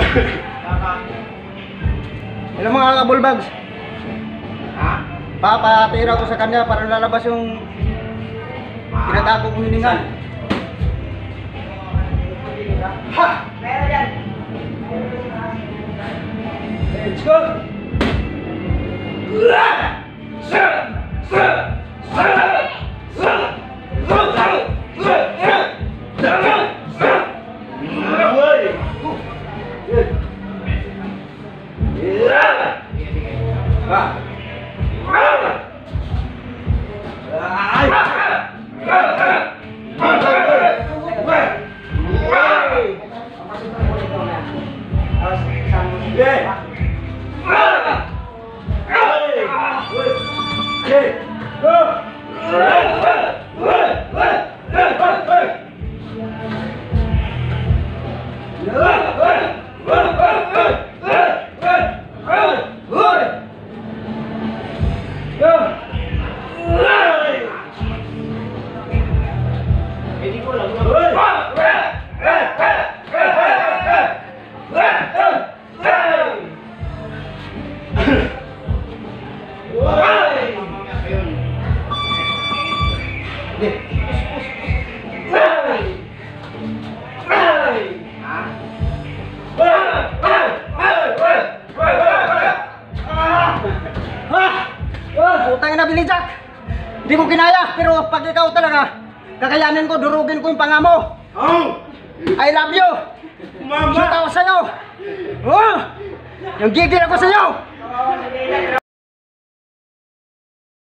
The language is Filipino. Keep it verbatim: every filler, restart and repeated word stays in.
Ilang mga kabulbags? Ha? Papatira ko sa kanya para lalabas yung tinatago kong hininga. Ha! Let's go! Putang ina, Billy Jack! Hindi ko kinaya, pero pag ikaw talaga, kakayanin ko, durugin ko yung panga mo. Oh! I love you! Mama! Shoot ako sa'yo! Oh! Yung gigil ako sa'yo!